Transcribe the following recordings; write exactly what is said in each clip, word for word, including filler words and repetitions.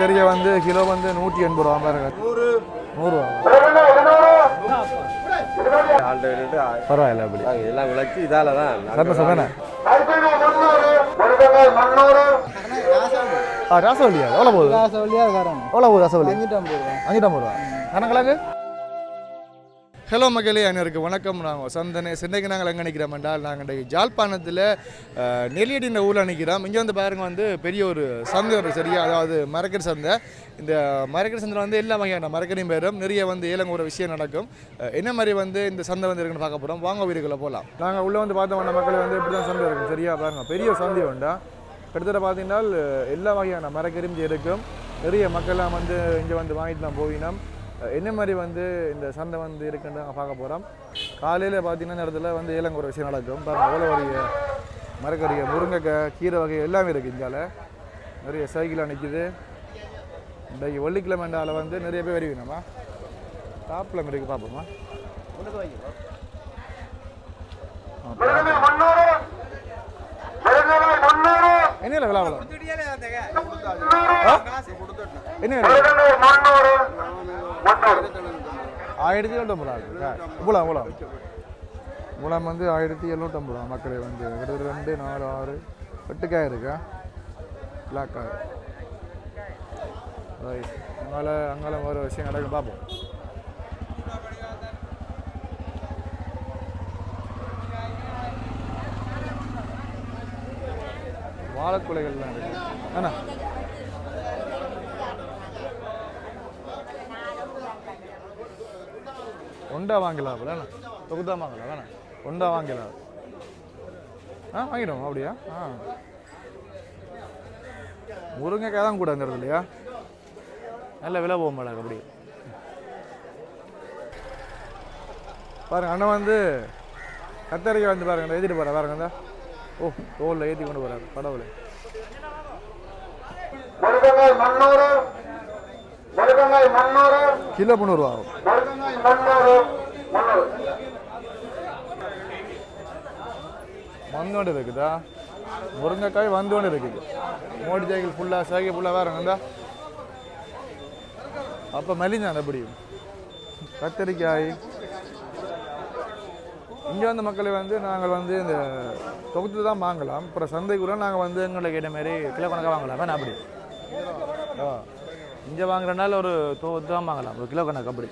மரக்கறியை வந்து கிலோ வந்து நூற்றி எண்பது ரூபா பாருங்க. நூறு நூறுரூவா பரவாயில்ல. அப்படி எல்லாம் விளக்கி இதால தான் தானே. ஆ ராசவல்லியா எவ்வளோ போகுது? ராசவல்லியா காரம் எவ்வளோ போகுது ராசவல்லி? அஞ்சூற்றம்பது ரூபா. அஞ்சூற்றம்பது ரூபா கணக்கிலாங்க. ஹலோ மக்களே, அனைவருக்கு வணக்கம். நாங்கள் சந்தனே சென்னைக்கு நாங்கள் எங்கே நிற்கிறோம் என்றால் நாங்கள் இன்றைக்கு ஜாழ்ப்பாணத்தில் நெல்லியடின ஊரில் நிற்கிறோம். இங்கே வந்து பாருங்க வந்து பெரிய ஒரு சந்தை ஒரு சரியா, அதாவது மரக்கறி சந்தை. இந்த மரக்கறி சந்தையில் வந்து எல்லா வகையான மரக்கறியும் பேரும் நிறைய வந்து ஏலங்கூட விஷயம் நடக்கும். என்ன மாதிரி வந்து இந்த சந்தை வந்து இருக்குன்னு பார்க்க போகிறோம். வாங்க வீடுகளை போகலாம். நாங்கள் உள்ளே வந்து பார்த்தோம்னா மக்கள் வந்து இப்படி தான் சந்தை இருக்கும் சரியா. பாருங்க பெரிய சந்தை உண்டா. கிட்டத்தட்ட பார்த்தீங்கன்னா எல்லா வகையான மரக்கறியும் இங்கே இருக்கும். நிறைய மக்கள்லாம் வந்து இங்கே வந்து வாங்கிட்டு தான் போயினோம். என்ன மாதிரி வந்து இந்த சந்தை வந்து இருக்குன்னு நாங்கள் பார்க்க போகிறோம். காலையில் பார்த்தீங்கன்னா இடத்துல வந்து ஏலங்க ஒரு விஷயம் நடக்கும். பாருங்கள் எவ்வளோ வரைய மரக்கறியை, முருங்கைக்காய், கீரை வகை எல்லாமே இருக்குது. இந்தியாவில் நிறைய சைக்கிளாக நிற்கிது. இன்றைக்கு வெள்ளிக்கிழமைண்டால வந்து நிறைய பேர் வருவீங்கம்மா. டாப்பில் இருக்குது பார்ப்போம்மா. என்ன விலை விலை என்ன ஆயிரத்தி எழுநூற்றம்பது ரூபா இவ்வளோ இவ்வளோ முலாம் வந்து ஆயிரத்தி எழுநூற்றம்பது ரூபா. மக்களே வந்து கிட்டத்தட்ட ரெண்டு நாலு ஆறு எட்டுக்காய் இருக்கா பிளாக் காய். ரைட், அங்கால அங்கால ஒரு விஷயம் நடக்கும் பார்ப்போம். வாழைக்குலைகள்லாம் இருக்கு அண்ணா. ஒண்டா வாங்கலாம் வேணா, தொகுதா வாங்கலாம் வேணா, ஒண்டா வாங்கலாம். ஆ வாங்கிடுவோம். அப்படியா? ஆ முருங்கைக்காய் தான் கூட அந்த இல்லையா, நல்ல விலை போக மாட்டாங்க. அப்படி பாருங்க அண்ணன் வந்து கத்தரிக்காய் வந்து பாருங்க ஏற்றிட்டு போகிறேன். பாருங்க இந்த ஓ தோலில் ஏற்றி கொண்டு போகிறாரு கடவுளை. கிலோ முந்நூறுவா ஆகும். வந்தோண்டு இருக்குதா முருங்கைக்காய் வந்தோண்டு இருக்குது. மோடி சைக்கிள் ஃபுல்லாக சைக்கிள் ஃபுல்லாக வேறங்க இருந்தா அப்போ மெலிஞ்சான். எப்படி கத்தரிக்காய் இங்கே வந்து மக்களை வந்து நாங்கள் வந்து இந்த தொகுத்து தான் வாங்கலாம். அப்புறம் சந்தைக்குள்ள நாங்கள் வந்து எங்களை கேட்ட மாதிரி கிலோ கணக்காக வாங்கலாம். வேணா அப்படி ஆ இங்கே வாங்குறனால ஒரு தொகுத்து தான் வாங்கலாம், ஒரு கிலோ கணக்கு. அப்படி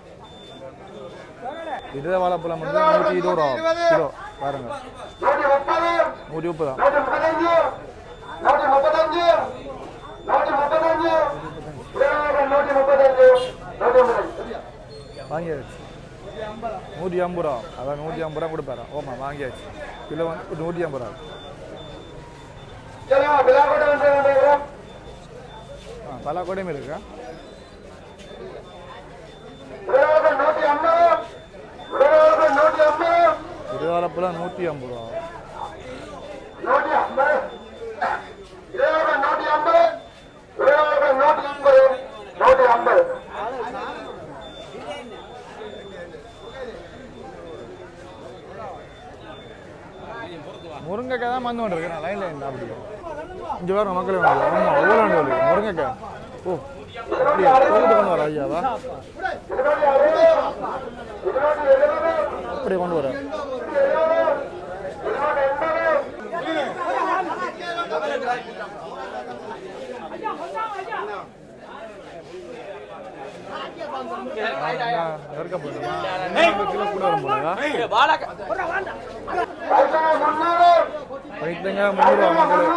இதே வாழைப்பழம் வந்து நூற்றி இருபது ரூபா கிலோ பாருங்க. நூற்றி முப்பது தான் வாங்கியாச்சு. நூற்றி ஐம்பது ரூபா அதான் நூற்றி ஐம்பது ரூபா கொடுப்பாரா. ஓமா வாங்கியாச்சு. கிலோ வந்து நூற்றி ஐம்பது ரூபா. ஆ பலாக்கோடையும் இருக்கா. இருபதாயிரப்பெல்லாம் நூற்றி ஐம்பது ரூபா. முருங்கைக்காய் தான் மந்து கொண்டு இருக்கேன் லைன்ல இல்லை. அப்படி இங்கே வேறு மக்கள் வேணும். ஆமாம் எவ்வளோ வேணும் முருங்கைக்காய். ஓ அப்படியா கொண்டு கொண்டு வர ஐயாவா அப்படி கொண்டு வர. கிலோ கூட வரும் போலா. ரைட்டுங்க முந்நூறுவா மக்கள்.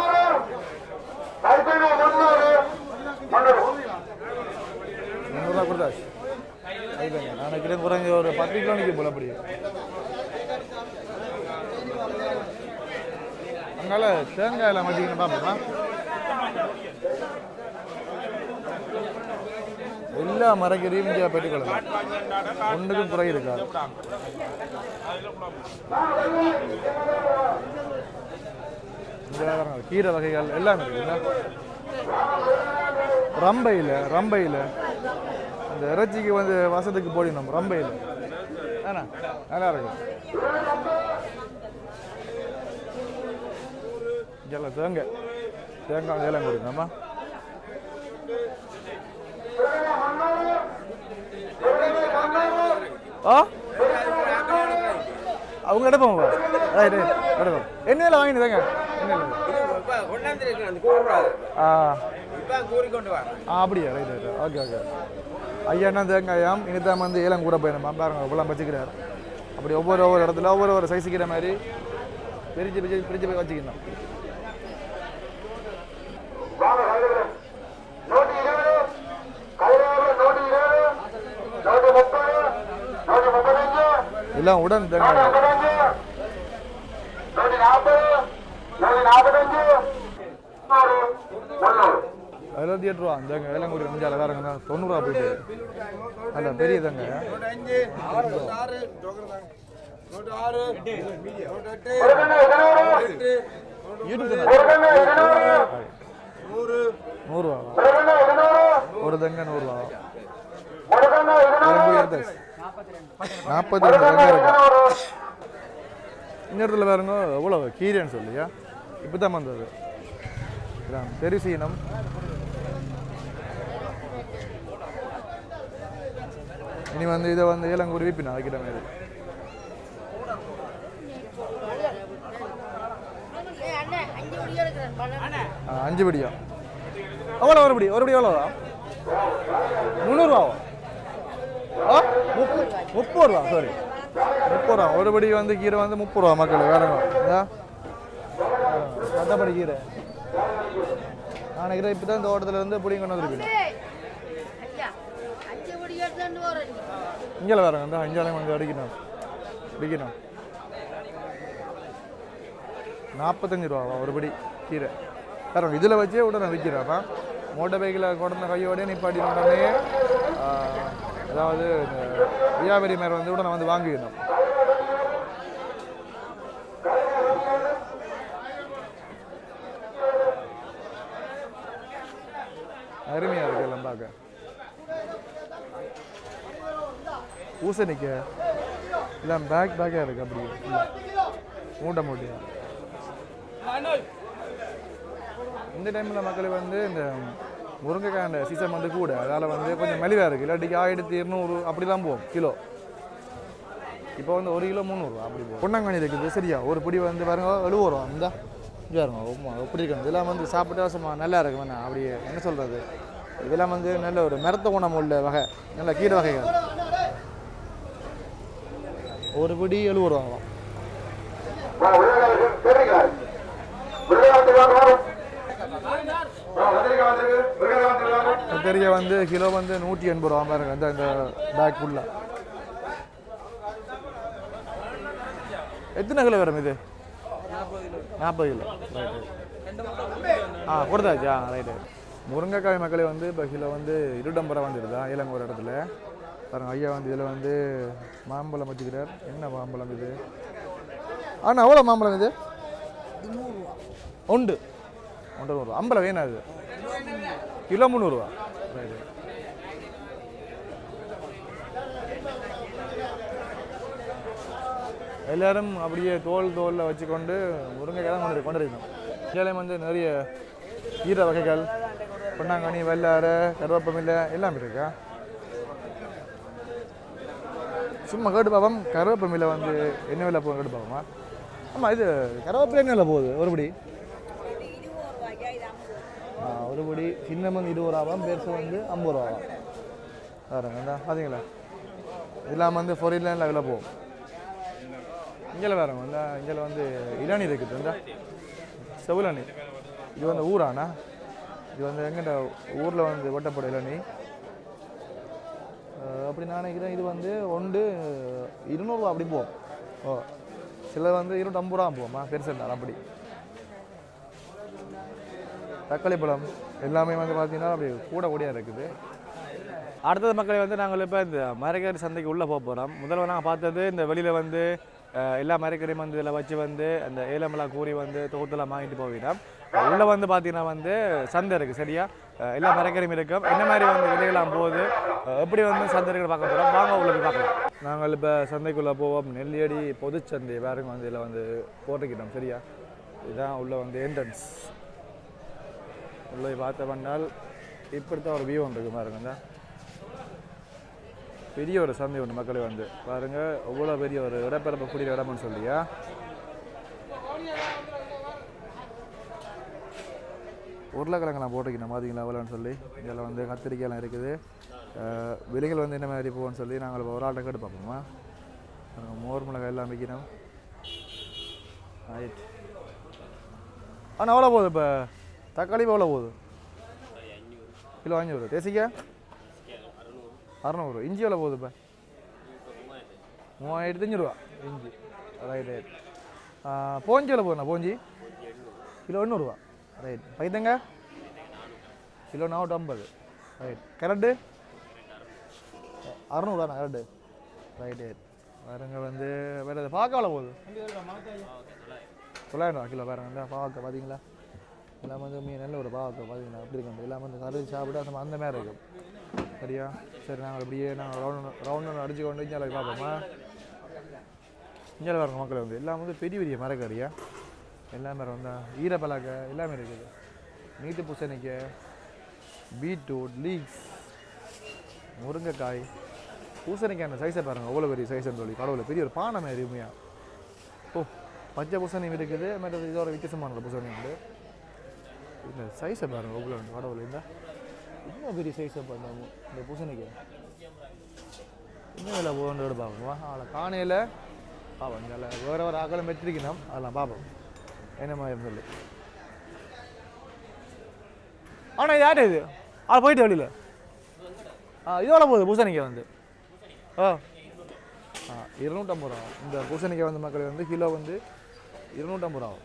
முந்நூறுவா கொடுத்தாச்சு. ரைட்டுங்க நான் நினைக்கிறேன் குறைஞ்ச ஒரு பத்து கிலோ நிற்க போல. அப்படி அங்கால தேங்காய் எல்லாம் வச்சுக்கணும் பார்ப்போமா. எல்லா மரக்கறியும் இங்கே பெற்றுக்கொள்ளலாம், ஒன்றுக்கும் குறை இருக்காது. கீரை வகைகள் எல்லாமே இருக்குல்ல. ரம்பையில் ரம்பையில் அந்த இறைச்சிக்கு வந்து வசத்துக்கு போடணும். ரம்பையில் ஏன்னா நல்லா இருக்கும். இங்கெல்லாம் தேங்காய் தேங்காய் இதெல்லாம் கொடுக்கணுமா. ஆ அவங்க எடுப்போம் ரைட் ரைட் எடுப்போம் என்ன விலை வாங்கினதாங்க என்ன ஆ ஆ அப்படியா ரைட் ரைட் ஓகே ஓகே ஐயா என்ன தேங்காயாம் இனித்தான் வந்து ஏலம் கூட போயிடணுமா பாருங்க இவ்வளோ வச்சுக்கிறார் அப்படி ஒவ்வொரு ஒவ்வொரு இடத்துல ஒவ்வொரு ஒரு சைஸுக்கிற மாதிரி பிரிச்சு பிரிச்சு பிரிச்சு போய் வச்சுக்கணும் எல்லாம் உடன் அறுபத்தி எட்டு ரூபா அந்த வேளாங்கூடி அஞ்சால வேறங்க தொண்ணூறுவா போயிட்டு அல்ல பெரிய தங்க நூறுரூவா ஒரு தங்க நூறுரூவா நாற்பத்தி ரெண்டு தங்க இருக்கு இந்த இடத்துல பாருங்க எவ்வளோ கீரைன்னு சொல்லியா இப்போ தான் வந்தது பெருசீனம் இனி வந்து இதை வந்து ஏலங்கூடி விற்பினா வைக்கிற மாதிரி அஞ்சு படியா எவ்வளோ ஒரு படி ஒரு படி எவ்வளோவா முந்நூறுரூவாவா ஆ முப்பது ரூபா சாரி முப்பது ரூபா ஒரு படி வந்து கீரை வந்து முப்பது ரூபா மக்கள் வேறங்க மற்றபடி கீரை நான் நினைக்கிறேன் இப்போ தான் இந்த ஓட்டத்தில் இருந்து பிடிங்க கொண்டு வந்துருக்கேன் இங்கே வேறங்க இந்த அஞ்சாலையும் வந்து அடிக்கணும் அடிக்கணும் நாற்பத்தஞ்சு ரூபாவா ஒரு படி கீரை வேற இதில் வச்சே உடனே விற்கிறேன்ப்பா மோட்டர் பைக்கில் கொண்ட கையோடய நிப்பாட்டி உடனே அதாவது இந்த வியாபாரி மேலே வந்து உடனே வந்து வாங்கிக்கணும் அருமையாக இருக்கு எல்லாம் பார்க்க பூசணிக்க எல்லாம் பேக் பேக்காக இருக்கு அப்படியே மூட்டை மூட்டையா இந்த டைமில் மக்கள் வந்து இந்த முருங்கைக்காய் சீசன் வந்து கூட அதால் வந்து கொஞ்சம் மலிவாக இருக்குது இல்லாட்டிக்கு ஆயிரத்தி இருநூறு அப்படி தான் போகும் கிலோ இப்போ வந்து ஒரு கிலோ முந்நூறுரூவா அப்படி போகும் பொன்னாங்கண்ணி இருக்குது சரியா ஒரு பிடி வந்து பாருங்க எழுபது ரூபா இந்த இங்கே இருங்க உமா எப்படி இருக்கணும் இதெல்லாம் வந்து சாப்பிட்டா சும்மா நல்லா இருக்கும் வேணா அப்படி என்ன சொல்கிறது இதெல்லாம் வந்து நல்ல ஒரு மரத்த குணம் உள்ள வகை நல்ல கீரை வகைகள் ஒரு பிடி எழுபது ரூபாவாம் தெரிய வந்து கிலோ வந்து நூற்றி எண்பது ரூபா பாருங்க அந்த இந்த பேக் ஃபுல்லாக எத்தனை கிலோ வரும் இது நாற்பது கிலோ ஆ கொடுத்தாச்சா ரைட்டு முருங்கைக்காய் மக்களே வந்து இப்போ கிலோ வந்து இருபத்தம்பது ரூபா வந்துடுதா ஏலங்க ஒரு இடத்துல பாருங்க ஐயா வந்து இதில் வந்து மாம்பழம் வச்சுக்கிறார் என்ன மாம்பழம் இது ஆனால் எவ்வளோ மாம்பழம் இது உண்டு ஒன்றரை நூறுரூவா ஐம்பது வேணும் அது கிலோ முந்நூறுரூவா ரைட்டு எல்லோரும் அப்படியே தோல் தோலில் வச்சுக்கொண்டு முருங்கைக்காய் தான் கொண்டு கொண்டு இருக்கணும் இதில் வந்து நிறைய கீரை வகைகள் பொன்னாங்கண்ணி வெள்ளாரை கருவேப்பமில்லை எல்லாம் இருக்கா சும்மா கேட்டு பார்ப்போம் கருவேப்பமில்லை வந்து என்ன விலை போகும் கேட்டு பார்ப்போமா ஆமாம் இது கருவேப்பிலை என்ன விலை போகுது ஒருபடி ஆ ஒருபடி சின்ன வந்து இருபது ரூபாவும் பெருசு வந்து ஐம்பது ரூபாவும் வேறுங்க இந்த பார்த்தீங்களா இதெல்லாம் வந்து பொரியலாம் விலை போகும் இங்கே வேறுங்க இந்த இங்கே வந்து இளநீ இருக்குது இந்த செவிலணி இது வந்து ஊராண்ணா இது வந்து எங்கிட்ட ஊரில் வந்து ஒட்டப்பட இளநீ அப்படி நான் நினைக்கிறேன் இது வந்து ஒன்று இருநூறுவா அப்படி போகும் ஓ சில வந்து இருநூற்றம்பது ரூபா போகுமா பெருசுண்டார் அப்படி தக்காளி பழம் எல்லாமே வந்து பார்த்தீங்கன்னா அப்படி கூட கூடியாக இருக்குது அடுத்தது மக்களை வந்து நாங்கள் இப்போ இந்த மரக்கறி சந்தைக்கு உள்ளே போக போகிறோம் முதல்ல நாங்கள் பார்த்தது இந்த வெளியில் வந்து எல்லா மரக்கறியும் வந்து இதில் வச்சு வந்து அந்த ஏலமெல்லாம் கூறி வந்து தொகுத்தெல்லாம் வாங்கிட்டு போகிறோம் உள்ளே வந்து பார்த்தீங்கன்னா வந்து சந்தை இருக்குது சரியா எல்லா மரக்கறியும் இருக்கும் என்ன மாதிரி வந்து விலையெல்லாம் போகுது எப்படி வந்து சந்தை இருக்கிற பார்க்க போகிறோம் வாங்க உள்ள போய் பார்க்கலாம் நாங்கள் இப்போ சந்தைக்குள்ளே போவோம் நெல்லியடி பொதுச்சந்தை வேறுங்க வந்து இதில் வந்து போட்டுக்கிட்டோம் சரியா இதுதான் உள்ளே வந்து என்ட்ரன்ஸ் உள்ளே பார்த்த பண்ணால் இப்படி தான் ஒரு வியூ ஒன்று இருக்குது பாருங்க பெரிய ஒரு சந்தை ஒன்று மக்களே வந்து பாருங்கள் எவ்வளோ பெரிய ஒரு இடப்பரப்பு கூடிய இடம்னு சொல்லியா. உருளைக்கிழங்கு நான் போட்டுக்கணும் பார்த்தீங்களா எவ்வளோன்னு சொல்லி. இதில் வந்து கத்திரிக்காயெல்லாம் இருக்குது. விலைகள் வந்து என்ன மாதிரி போகும்னு சொல்லி நாங்கள் ஒரு ஆட்டை கேட்டு பார்ப்போமா. மோர் மிளகாய் எல்லாம் வைக்கணும். ரைட். ஆனால் எவ்வளோ போகுது இப்போ தக்காளி எவ்வளோ போகுது? கிலோ அஞ்சூறு. தேசிக்கா அறநூறு. இஞ்சி எவ்வளோ போகுது இப்போ? மூவாயிரத்தி அஞ்சூறுவா இஞ்சி. Right right. போஞ்சி எவ்வளோ போகுதுண்ணா? போஞ்சி கிலோ எண்ணூறுவா. ரைட். பைத்தங்க கிலோ நானூற்றி ஐம்பது. ரைட். கரட்டு அறநூறுவாண்ணா கரட்டு. Right right. வேறுங்க வந்து வேறு எது பார்க்க எவ்வளோ போகுது? தொள்ளாயிரம் ரூபா கிலோ. வேறுங்க இந்த பாவக்காய் பார்த்தீங்களா எல்லாம் வந்து மீன் நல்ல ஒரு பாவக்காய் பார்த்தீங்களா அப்படி இருக்கு. எல்லாம் வந்து கறி சாப்பிட்டு அந்த அந்த மாதிரி இருக்கும். சரியா? சரி நாங்கள் அப்படியே நாங்கள் ரவுண்ட் ரவுண்ட் ஒன்று அடிச்சு கொண்டு இஞ்சால பார்ப்போமா. இஞ்சால பாருங்க மக்கள் வந்து எல்லாம் வந்து பெரிய பெரிய மரக்கறியா எல்லாமே வந்து ஈரப்பலாக்க எல்லாமே இருக்குது. நீட்டு பூசணிக்காய், பீட்ரூட், லீக்ஸ், முருங்கைக்காய், பூசணிக்காய் அந்த சைஸை பாருங்கள் அவ்வளோ பெரிய சைஸ்ன்னு சொல்லி கடவுள் பெரிய ஒரு பானை மாதிரி உண்மையாக. ஓ பச்சை பூசணியும் இருக்குது. மற்றது இதோட வித்தியாசமான பூசணி உண்டு. இல்லை சைஸை பாருங்கள் அவ்வளோ உண்டு கடவுள். இந்த இன்னும் பெரிய சைஸை பண்ணாமோ இந்த பூசணிக்காய் இன்னும் இல்லை போகன்றோடு பார்ப்போம். அதில் காணையில் பார்ப்போம். இங்கே வேறு வேறு ஆக்களும் வச்சிருக்கணும் அதெல்லாம் பார்ப்போம் என்ன மாதிரி சொல்லி. ஆனால் இது யார் இது? ஆள் போயிட்டு வெளியில். ஆ இதோட போகுது பூசணிக்காய் வந்து. ஆ ஆ இருநூற்றம்பது ரூபா. இந்த பூசணிக்காய் வந்து மக்கள் வந்து கிலோ வந்து இருநூற்றம்பது ரூபா.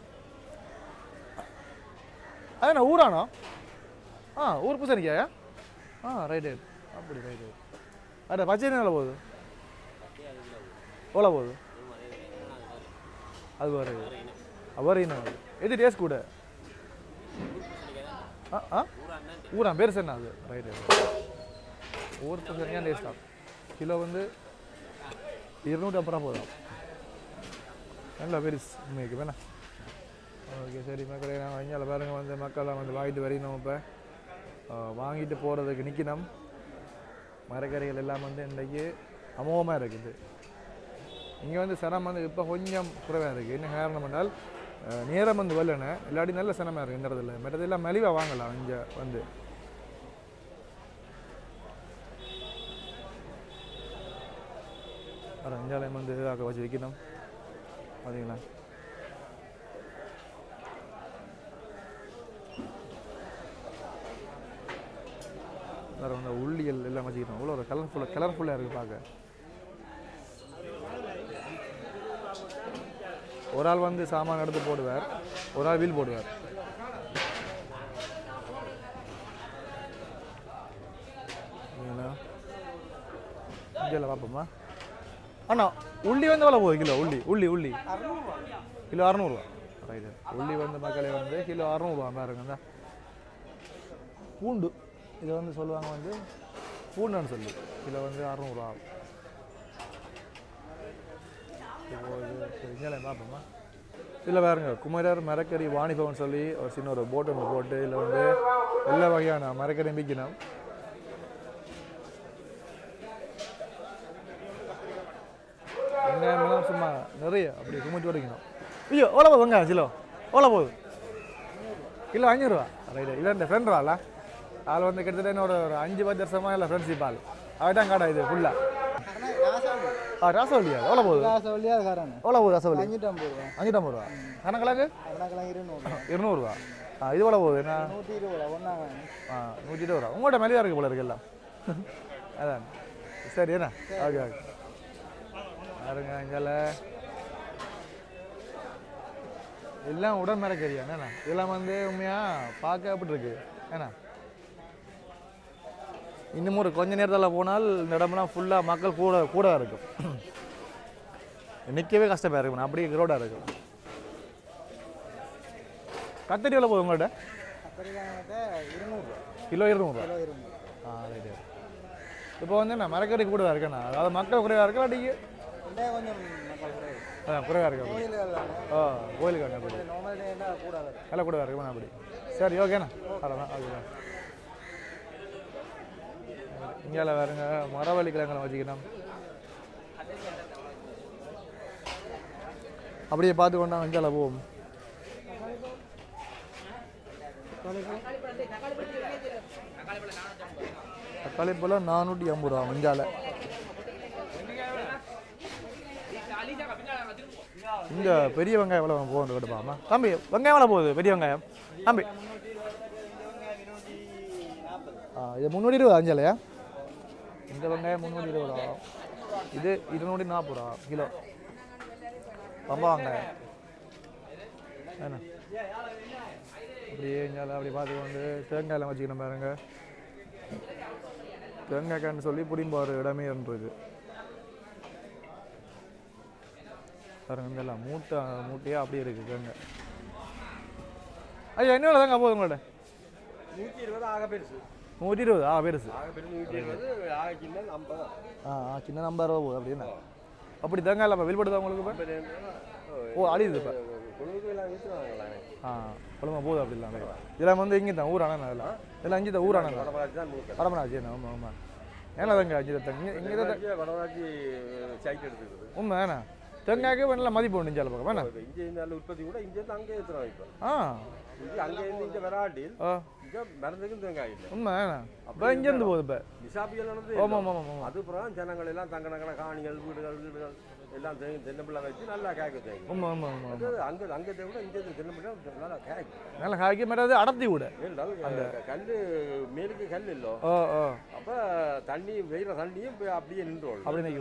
அதுண்ணா ஊரானோ? ஆ ஊர் பூசணிக்காயா? ஆ ரைட் ரைட். அப்படி ரைட் ரைட். அட பச்சை என்ன போகுது? எவ்வளோ போகுது? அது வர அவர் என்ன எது டேஸ்ட் கூட? ஆ ஆ ஊரா பேர் என்ன அது? Right right. ஊர் பூசணிக்காய் டேஸ்ட் ஆகும். கிலோ வந்து இருநூற்றி ஐம்பது ரூபா போதும். நல்லா பெருசு உண்மைக்கு வேணா. ஓகே சரி மக்களே நாங்கள் இங்கே பாருங்க வந்து மக்கள்லாம் வந்து வாங்கிட்டு வரையணும். இப்போ வாங்கிட்டு போகிறதுக்கு நிற்கணும். மரக்கறிகள் எல்லாம் வந்து இன்றைக்கு அமோகமாக இருக்குது. இங்கே வந்து சனம் வந்து இப்போ கொஞ்சம் குறைவாக இருக்குது. என்ன காரணம் என்றால் நேரம் வந்து வரலன்னு இல்லாட்டி நல்ல சனமாக இருக்குது இந்த இடத்துல. மற்றதெல்லாம் மலிவாக வாங்கலாம் இங்கே வந்து. அதான் இஞ்சாலையும் வந்து இதாக்க வச்சு வைக்கணும் பார்த்தீங்களா. வேறு வந்து உள்ளியல் எல்லாம் வச்சுக்கிட்டோம். அவ்வளோ ஒரு கலர்ஃபுல்லாக கலர்ஃபுல்லாக இருக்குது பார்க்க. ஒரு ஆள் வந்து சாமான் எடுத்து போடுவார், ஒரு ஆள் வீல் போடுவார். இங்கே பார்ப்போமா. அண்ணா உள்ளி வந்து எவ்வளோ போகுது கிலோ? உள்ளி உள்ளி உள்ளி கிலோ அறநூறுவா. ரைட்டு. உள்ளி வந்து மக்களே வந்து கிலோ அறநூறுவா பாருங்க. பூண்டு இதை வந்து சொல்லுவாங்க வந்து பூண்டுன்னு சொல்லி கிலோ வந்து அறநூறுவா. இப்போ இது இங்கே பார்ப்போமா. இதில் பாருங்க குமரர் மரக்கறி வாணிபவன் சொல்லி ஒரு சின்ன ஒரு போட்டு ஒன்று போட்டு இதில் வந்து எல்லா வகையான மரக்கறி விற்கணும். வெங்காயமெல்லாம் சும்மா நிறைய அப்படி குமிச்சு உடைக்கணும். ஐயோ எவ்வளோ போகுது வெங்காயம் கிலோ? எவ்வளோ போகுது? கிலோ அஞ்சூறுவா. ரைட்டு. இல்லை இந்த ஃப்ரெண்ட் ஆளா ஆள் வந்து கிட்டத்தட்ட என்னோட ஒரு அஞ்சு பத்து வருஷமாக இல்லை ஃப்ரெண்ட்ஷிப் ஆள். அவள் தான் கடை இது ஃபுல்லாக. ஆ ராசவல்லியா எவ்வளோ போகுது? ராசவல்லியா எவ்வளோ போகுது? ராசவல்லி அஞ்சூற்றம்பது ரூபா. அஞ்சூற்றம்பது ரூபா. கணக்கிழங்கு இருநூறுவா. ஆ இது எவ்வளோ போகுது? என்ன நூற்றி இருபது ரூபா ஒன்றாங்க. ஆ நூற்றி இருபது ரூபா. உங்கள்கிட்ட மலிவாக இருக்குது போல இருக்கு எல்லாம். அதான் சரி என்ன ஓகே ஓகே பாருங்க. இங்கால எல்லாம் உடல் மரக்கறியா என்னண்ணா? இதெல்லாம் வந்து உண்மையாக பார்க்க அப்படி இருக்கு ஏன்னா. இன்னும் ஒரு கொஞ்ச நேரத்தில் போனால் இந்த இடம்லாம் ஃபுல்லாக மக்கள் கூட கூட இருக்கும். நிற்கவே கஷ்டமாக இருக்கும். அப்படியே க்ரௌடாக இருக்கும். கத்தரி எவ்வளோ போகுது உங்கள்கிட்ட? கிலோ இருநூறுவா. ஆ ரைட்டு. இப்போ வந்து என்ன மரக்கறி கூட இருக்கேண்ணா? அதாவது மக்கள் குறைவாக இருக்கா அடிக்கு அதான் குறைவாக இருக்கா? ஓ கோயிலுக்காங்க அப்படி எல்லாம் கூட இருக்குமா அப்படி? சரி ஓகேண்ணா. அதான் ஓகேண்ணா. இங்கே வேறுங்க மரவள்ளி கிழங்கெல்லாம் வச்சுக்கணும். அப்படியே பார்த்து கொண்டா இங்கே போவோம். தக்காளி பழம் நானூற்றி ஐம்பது ரூபா மஞ்சால. இங்க பெரிய வெங்காயம் எவ்வளோ போகுது கேட்டுப்பாமா தம்பி? வெங்காயம் எவ்வளோ போகுது பெரிய வெங்காயம் தம்பி? ஆ இது முந்நூற்றி இருபது அஞ்சலையா? இந்த வெங்காயம் முந்நூற்றி இருபது ரூபா, இது இருநூற்றி நாற்பது ரூபா கிலோ. ரொம்ப வெங்காயம் என்ன அப்படியே இஞ்சால அப்படி பார்த்துக்கொண்டு தேங்காயெல்லாம் வச்சுக்கணும் பாருங்க. தேங்காய்க்கான்னு சொல்லி புடிம்பு ஒரு இடமே இருந்தது பாருங்க. இங்கெல்லாம் மூட்டை மூட்டையாக அப்படியே இருக்குது தேங்காய். ஐயா என்ன தாங்க போகுது உங்களோட? நூற்றி இருபது ஆக பெருசு. நூற்றி இருபது ஆ பெருசு. நூற்றி இருபது ஆக சின்ன ஐம்பது. ஆ சின்ன ஐம்பது ரூபா போகுது அப்படின்னா. அப்படி தேங்காய் இல்லை வெளிப்படுதா உங்களுக்கு இப்போ? ஓ அழியுது இப்போ. ஆ குழம்பு போகுது அப்படி இல்லை. இதெல்லாம் வந்து இங்கே தான் ஊரான அதெல்லாம் இதெல்லாம் அஞ்சு தான் ஊரான வடமனாச்சு. ஆமாம் ஆமாம். ஏன்னா தாங்க அஞ்சு தான் இங்கே இங்கே தான் வடமனாச்சி சைட் எடுத்துக்கிறது உண்மை ஏன்னா தேங்காய்க்கு நல்லா மதிப்பு உண்டு இஞ்சால பக்கம் வேணா. இங்கே நல்ல உற்பத்தி கூட இங்கே அங்கே ஏற்றுறோம் இப்போ. ஆ இங்கே அங்கே இருந்து இங்கே வராட்டி இங்கே மறந்துக்கும் தேங்காய் இல்லை. உண்மை ஏன்னா அப்போ இங்கேருந்து போகுது இப்போ நிசாபியல் நடந்து. ஆமாம் ஆமாம் ஆமாம். அதுக்கப்புறம் ஜனங்கள் எல்லாம் தங்க நகன காணிகள் வீடுகள் வீடுகள் எல்லாம் தென்னம்பிள்ளை வச்சு நல்லா காய்க்க தேங்க. ஆமாம் ஆமாம் ஆமாம். அங்கே அங்கே கூட இங்கே தென்னம்பிள்ளை நல்லா காய்க்கும். நல்லா காய்க்க மாட்டாது அடர்த்தி கூட அந்த கல் மேலுக்கு கல் இல்லை. ஓ ஓ அப்போ தண்ணி வெயில தண்ணியும் அப்படியே நின்று அப்படி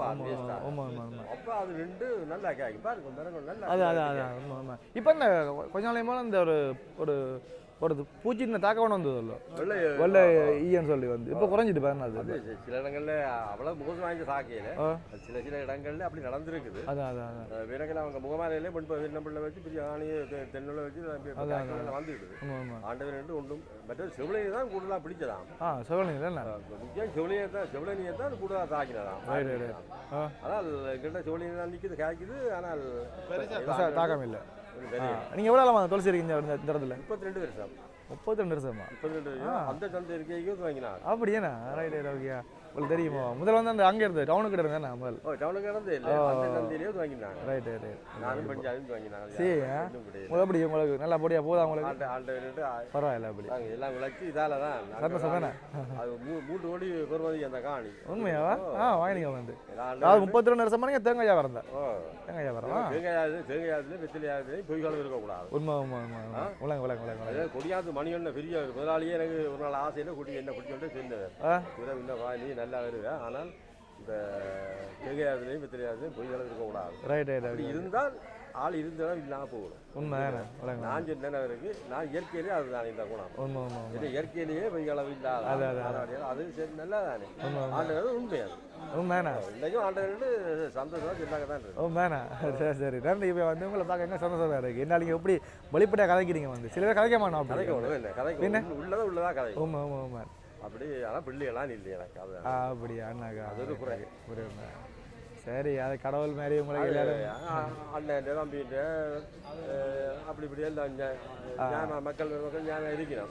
அப்போ அது நின்று நல்லா காய்க்கும் பாருங்க மரங்கள் நல்லா. அது அது அதான் இப்போ இந்த கொஞ்ச நாளையுமா இந்த ஒரு ஒரு ஒரு பூச்சின்னு தாக்க கொண்டு வந்ததில்ல வெள்ளை வெள்ளை ஈயன்னு சொல்லி வந்து இப்போ குறைஞ்சிட்டு பாருங்க. அது சில இடங்கள்ல அவ்வளோ முகம் வாங்கி சாக்கையில சில சில இடங்கள்ல அப்படி நடந்திருக்குது. அதான் அதான் விறகுல அவங்க முகமாலையிலே வெண்ணம்பிள்ளை வச்சு பெரிய ஆணியை தென்னில் வச்சு வந்துடுது. ஆண்டவர் ரெண்டு ஒன்றும் மற்ற செவிலையை தான் கூடுதலாக பிடிச்சதாம். ஆ செவிலையை தான் முக்கியம் செவிலையை தான் செவிலையை தான் கூடுதலாக தாக்கினதாம். ஆனால் எங்கிட்ட செவிலையை தான் நிற்குது காய்க்குது. ஆனால் தாக்கம் இல்லை. நீங்கள் எவ்வளோ ஆமாம் துளசி இருக்கீங்க இந்த இடத்துல? முப்பத்தி ரெண்டு வருஷம். முப்பத்தி ரெண்டு வருஷமா? முப்பத்தி ரெண்டு வருஷம். அந்த சந்தை இருக்கைக்கு வாங்கினார். அப்படியேண்ணா ரைட் ரைட் ஓகேயா. உங்களுக்கு தெரியுமா முதல்ல வந்து அந்த அங்கே இருந்து டவுனுக்கு இருந்தேன் முதல். ஓ டவுனுக்கு இருந்து இல்லை அந்த சந்தையிலேயே வாங்கினாங்க. Right right right. நானும் பஞ்சாயத்து வாங்கினாங்க. சரி உங்களுக்கு அப்படி உங்களுக்கு நல்லா பொடியா போதா உங்களுக்கு? ஆண்டு ஆண்டு பரவாயில்ல அப்படி எல்லாம் விளக்கி இதால தான் சந்தோஷம் தானே. அது மூன்று கோடி பெறுமதி அந்த காணி. உண்மையாவா? ஆ வாங்கினீங்க வந்து அதாவது முப்பத்தி ரெண்டு வருஷமா நீங்கள் தேங்காய் வியாபாரம் தான். ஓ தேங்காய் வியாபாரம். தேங்காயாது தேங்காயாதுல வெத்திலையாதுல பொய்காலம் இருக்கக்கூடாது. உண்மை உண்மை உண்மை உலக உலக உலக அதாவது கொடியாது மணி ஒன்று பெரிய முதலாளியே எனக்கு ஒரு நாள் ஆசையில் குடி என்ன குடிச்சோட்டு சேர்ந்தவர் இன்னும் வா நீ நல்லா வருவேன். ஆனால் இந்த தேங்காயாதுலையும் வெத்திலையாதுலையும் பொய்காலம் இருக்கக்கூடாது. ரைட் ரைட் அப்படி இருந்தால் ஆள் இருந்தாலும் இல்லாமல் போகணும். உண்மை நான் சொன்னேன் இருக்கு நான் இயற்கையிலேயே அதுதான் இந்த குணம். உண்மை உண்மை இது இயற்கையிலேயே பொய்காலம் இல்லாத அது சரி நல்லா தானே. ஆண்டவர் உண்மையாது உண்மைண்ணா. இன்றைக்கும் ஆண்டவர்கிட்ட சந்தோஷமாக சொன்னாங்க தான் இருக்கு. உண்மைண்ணா. சரி சரி நன்றி. இப்போ வந்து உங்களை பார்க்க என்ன சந்தோஷமாக இருக்குது. என்ன நீங்கள் எப்படி வெளிப்படையாக கதைக்கிறீங்க வந்து சில பேர் கதைக்க மாட்டோம். கதைக்கணும் இல்லை கதைக்க உள்ளதா உள்ளதா கதை. உண்மை உண்மை உண்மை அப்படி ஆனால் பிள்ளைகளாம் இல்லை எனக்கு அது அப்படியா அண்ணாக்கா அது ஒரு குறை புரியுங்க. சரி அது கடவுள் மாதிரி உங்களுக்கு எல்லாரும் அண்ணன் தம்பிட்டு அப்படி இப்படி எல்லாம் மக்கள் ஞானம் இருக்கிறோம்.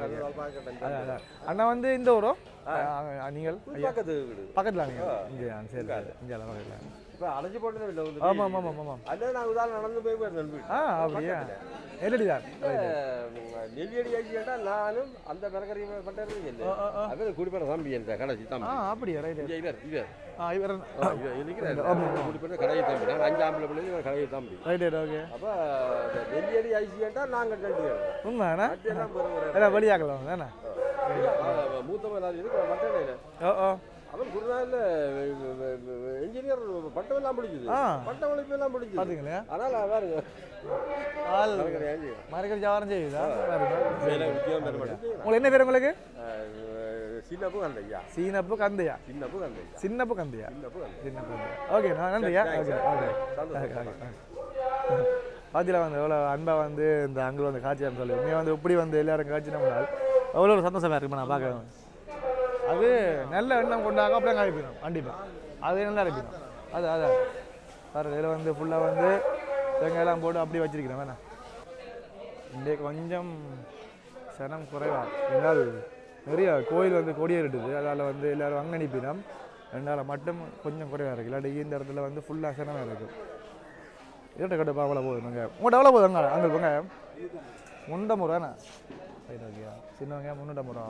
அண்ணா வந்து இந்த ஊரும் நீங்கள் பக்கத்து வீடு பக்கத்தில் நீங்கள் இங்கே சரி இங்கே பக்கத்தில் இப்போ அடைஞ்சு போட்டது இல்லை. ஆமாம் ஆமாம் ஆமாம் அல்ல நான் உதாரணம் நடந்து போய் போயிருந்தேன் வீடு. ஆ அப்படியா நெல்லடி தான் நெல்லியடி ஆகிட்டா நானும் அந்த பிறக்கறி பண்றது இல்லை. அது குடிப்பேற தம்பி என்ற கடைசி தம்பி. ஆ அப்படியா ரைட் இவர் இவர் ஆ இவர் குடிப்பேற கடையை தம்பி. நான் அஞ்சு ஆம்பளை பிள்ளை இவர் கடையை தம்பி. Right right okay. அப்போ நெல்லியடி ஆகிட்டா நாங்கள் ரெண்டு பேர் உண்மைண்ணா எல்லாம் வெளியாகலாம் தானே மூத்தவன் இருக்கு மட்டையில. ஓ ஓ அவன் குருநாளில் என்ஜினியர் பட்டம் எல்லாம் பிடிக்குது. பட்டம் வளைப்பு எல்லாம் பிடிக்குது பார்த்தீங்களா? ஆனால் பாருங்க ஆள் மரக்கறி வியாபாரம் செய்யுதா? உங்களுக்கு என்ன பேர் உங்களுக்கு? சின்னப்பு கந்தையா. சீனப்பு கந்தையா. சின்னப்பு கந்தையா. சின்னப்பு கந்தையா. சின்னப்பு கந்தையா. சின்னப்பு கந்தையா. ஓகே நான் நன்றியா. ஓகே ஓகே பார்த்தீங்களா வந்து எவ்வளோ அன்பாக வந்து இந்த அங்கே வந்து காட்சியாக சொல்லி உண்மையாக வந்து இப்படி வந்து எல்லாரும் காட்சி நம்மளால் எவ்வளோ ஒரு சந்தோஷமாக இருக்குமா நான் பார்க்குறேன். அது நல்ல எண்ணம் கொண்டாக அப்படியே கழிப்பிடும் கண்டிப்பாக அது நல்லா இருப்பிடும். அது அதான் சார் இதில் வந்து ஃபுல்லாக வந்து தேங்காயெல்லாம் போட்டு அப்படியே வச்சிருக்கிறேன் வேணா. இன்றைக்கு கொஞ்சம் சனம் குறைவா இருந்தால் நிறைய கோயில் வந்து கொடியேறிடுது, அதால் வந்து எல்லோரும் அங்கே அனுப்பினோம். ரெண்டால் மட்டும் கொஞ்சம் குறைவாக இருக்குது, இல்லாட்டி இந்த இடத்துல வந்து ஃபுல்லாக சினமாக இருக்குது. இரட்டை கட்டுப்பா அவ்வளோ போகுது நாங்கள் உங்கள்கிட்ட எவ்வளோ போகுது அங்கே அங்கே போங்க முண்டை முறைண்ணா ரைட் ஓகேயா சின்னவங்க முன்னூற்றி முறை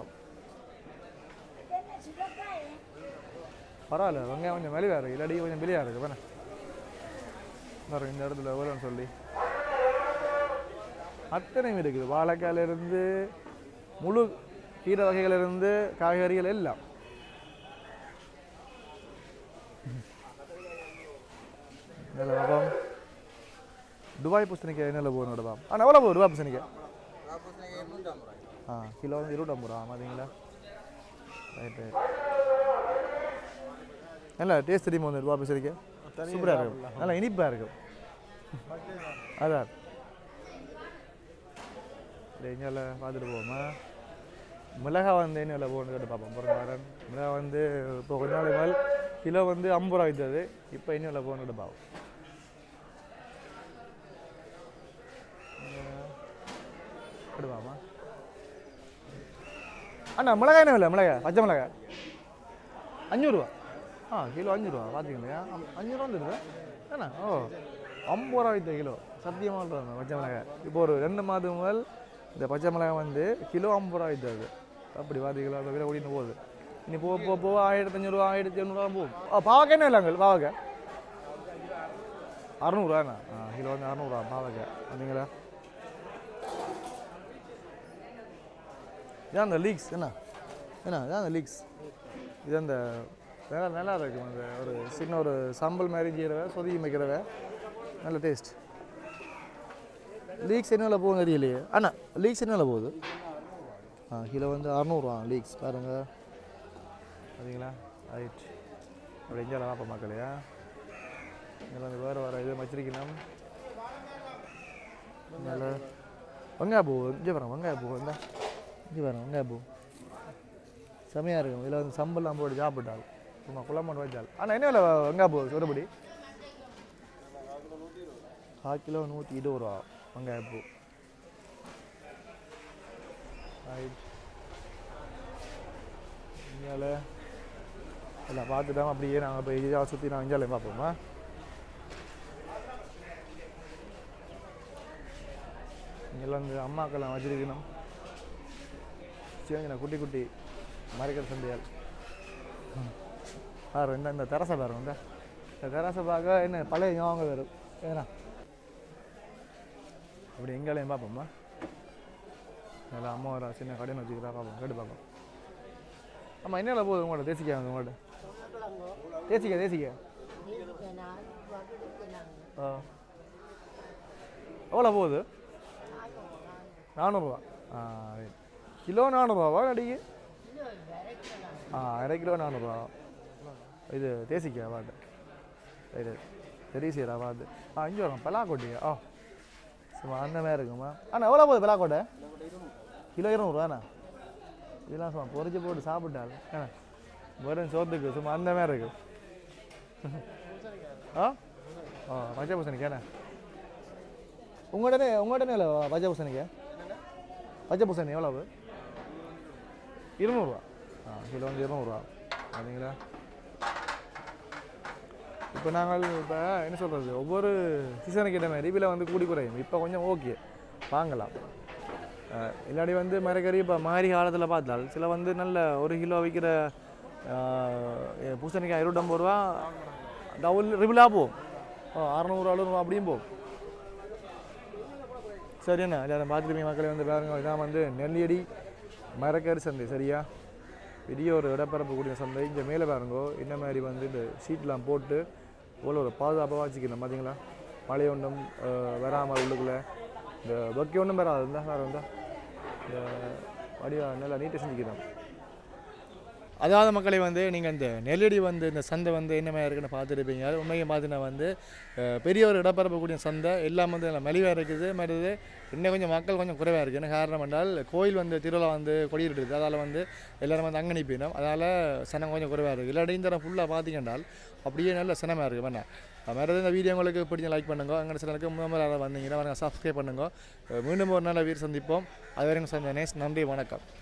பரவாயில்ல வெங்காயம் கொஞ்சம் மெலிவாக இருக்குது, இல்லாட்டி கொஞ்சம் வெளியாக இருக்குது வேணா பாருங்க இந்த இடத்துல எவ்வளோன்னு சொல்லி அத்தனையும் இருக்குது. வாழைக்காயிலிருந்து முழு கீரை வகைகளிலிருந்து காய்கறிகள் எல்லாம். நல்ல பாப்போம் துபாய் பூசணிக்காய் என்னென்ன போகணும் விடப்பா ஆனால் எவ்வளோ போகுது துபாய் பூசணிக்காய்? ஆ கிலோ வந்து இருபத்தம்பது ரூபா மாதிரிங்களா? ரைட் ரைட் நல்லா டேஸ்ட் தெரியுமா வந்து துபாய் பூசணிக்காய்? சூப்பராக இருக்கும், நல்லா இனிப்பாக இருக்கும். அதான் எங்கேயால பார்த்துட்டு போவோமா? மிளகா வந்து என்ன போகணுன்னு கேட்டு பார்ப்போம். பிறகு வரேன் மிளகா வந்து இப்போ கொஞ்ச நாள் மேல் கிலோ வந்து ஐம்பது ரூபா விற்றது, இப்போ என்ன போகணுன்னு பார்ப்போம். எடுப்பாமா அண்ணா மிளகாய் என்ன இல்லை? மிளகாய் பச்சை மிளகாய் அஞ்சூறுரூவா. ஆ கிலோ அஞ்சூறுரூவா பார்த்தீங்களா? அஞ்சூறுவா வந்துடுது ஏண்ணா? ஓ ஐம்பது ரூபா விற்ற கிலோ சத்தியமாக சொல்கிறாங்க பச்சை மிளகாய். இப்போ ஒரு ரெண்டு மாதம் முதல் இந்த பச்சை மிளகாய் வந்து கிலோ ஐம்பது ரூபா விற்றது. அப்படி பார்த்தீங்களா? அந்த விலை ஓடின்னு போகுது. இனி போக போக போக ஆயிரத்தி அஞ்சூறுவா ஆயிரத்தி எழுநூறுவா போகும். ஆ பாவக்காய் என்ன இல்லைங்க? பாவக்காய் அறநூறுவாண்ணா. ஆ கிலோ வந்து அறநூறுவா பாவக்காய் பார்த்தீங்களா? இதான் அந்த லீக்ஸ் என்ன என்ன இதான் அந்த லீக்ஸ். இது அந்த நல்லா நல்லா இருக்கும். அந்த ஒரு சின்ன ஒரு சம்பல் மாதிரி செய்கிறவ சொதி வைக்கிறவ நல்ல டேஸ்ட். லீக்ஸ் என்ன போகும் தெரியலையே அண்ணா? லீக்ஸ் என்ன போகுது? ஆ கிலோ வந்து அறநூறுவா லீக்ஸ் பாருங்கள் பார்த்தீங்களா? ரைட் அப்படி எங்கேயால பார்ப்போம் மக்களையா? இதில் வந்து வேறு வேறு இது வச்சிருக்கணும். நல்ல வெங்காய பூ இங்கே வரோம், வெங்காய பூ இந்த இங்கே வரோம் வெங்காய பூ செமையாக இருக்கும். இதில் வந்து சம்பல்லாம் போட்டு சாப்பிட்டால் சும்மா குழம்பு வச்சால். ஆனால் என்ன இல்லை வெங்காய பூ ஒருபடி கால் கிலோ நூற்றி இருபது ரூபா வெங்காய பூ. ரைட் இங்கால எல்லாம் பார்த்துட்டோம். அப்படியே நாங்கள் இப்போ இதாக சுற்றி நாங்கள் இஞ்சாலையும் பார்ப்போமா? இங்கெல்லாம் வந்து அம்மாக்கெல்லாம் வச்சிருக்கணும். சரிங்கண்ணா குட்டி குட்டி மறைக்கிற சந்தையால் பாரு இந்த இந்த தெரசை பாருங்க. இந்த இந்த தெரசை பார்க்க என்ன பழைய ஞாபகம் வரும் ஏன்னா அப்படி எங்கேயும் பார்ப்போம்மா? நல்லா அம்மா வர சின்ன கடைன்னு வச்சுக்கிறா பார்ப்போம், கேட்டு பார்ப்போம். ஆமாம் என்னென்ன போகுது உங்கள்கிட்ட? தேசிக்கா உங்கள்கிட்ட தேசிக்கா தேசிக்கா ஆ எவ்வளோ போகுது? நானூறுரூவா. ஆ கிலோ நானூறுரூவாவா அடிக்கு? ஆ அரை கிலோ நானூறுரூவா. இது தேசிக்கா வாட்டு இது தெரியுசீரா வாட்டு. ஆ இங்கே வரும் பலாக்கோட்டையா? ஆ சும்மா அந்த மாதிரி இருக்குமா? அண்ணா எவ்வளோ போகுது பலாக்கோட்டை? கிலோ இருநூறுவாண்ணா. இதெல்லாம் சும்மா பொறிச்சு போட்டு சாப்பிட்டால் ஏண்ணா வெறும் சோத்துக்கு சும்மா அந்த மாதிரி இருக்கு. ஆ ஆ பச்சை பூசணிக்காண்ணா உங்கள்கிட்ட உங்கள்கிட்ட இல்லை பச்சை பூசணிக்கா? பச்சை பூசணி எவ்வளவு? இருநூறுவா. ஆ கிலோ வந்து இருநூறுவா பார்த்தீங்களா? இப்போ நாங்கள் இப்போ என்ன சொல்கிறது ஒவ்வொரு சீசனுக்கு ஏற்ற மாதிரி இதில் வந்து கூடி குறையும். இப்போ கொஞ்சம் ஓகே வாங்கலாம். இல்லாடி வந்து மரக்கறி இப்போ மாறி காலத்தில் பார்த்தால் சில வந்து நல்ல ஒரு கிலோ விற்கிற பூசணிக்காய் இருபத்தம்பது ரூபா டபுள் ரிபிளாக போகும். ஓ அறநூறு அறுநூறுவா அப்படியும் போகும். சரிண்ணா இல்லை பார்த்துருப்பீங்க மக்களை வந்து பாருங்க. இதான் வந்து நெல்லியடி மரக்கறி சந்தை சரியா? பெரிய ஒரு இடப்பரப்பு கூடிய சந்தை. இங்கே மேலே பாருங்கோ இந்த மாதிரி வந்து இந்த ஷீட்லாம் போட்டு இவ்வளோ ஒரு பாதுகாப்பாக வச்சுக்கணும் பார்த்தீங்களா? மழை ஒன்றும் வராமல் உள்ளுக்குள்ளே இந்த பக்கி ஒன்றும் வராது. இருந்தால் வேறு இருந்தால் இந்த வடிவாக நல்லா நீட்டாக செஞ்சுக்கிறோம். அதாவது மக்களை வந்து நீங்கள் இந்த நெல்லடி வந்து இந்த சந்தை வந்து என்ன மாதிரி இருக்குன்னு பார்த்துருப்பீங்க. அது உண்மையை பார்த்தீங்கன்னா வந்து பெரிய ஒரு இடப்பரப்பு கூடிய சந்தை எல்லாம் வந்து மலிவாக இருக்குது. மறுது இன்னும் கொஞ்சம் மக்கள் கொஞ்சம் குறைவாக இருக்குது. என்ன காரணம் என்றால் கோயில் வந்து திருவிழா வந்து கொடியிட்டு அதால் வந்து எல்லோரும் வந்து அங்கே நிற்பினோம். அதனால் சனம் கொஞ்சம் குறைவாக இருக்குது. இல்லாட்டி இந்த ஃபுல்லாக பார்த்தீங்கன்றால் அப்படியே நல்ல சினமாக இருக்குது. வேணா மறுது இந்த வீடியோ உங்களுக்கு பிடிச்ச லைக் பண்ணுங்க. எங்கள் சிலருக்கு முதல் அதை வந்தீங்கன்னா சப்ஸ்கிரைப் பண்ணுங்க. மீண்டும் ஒரு நல்ல வீடு சந்திப்போம். அது வரைக்கும் சந்த நேஸ் நன்றி வணக்கம்.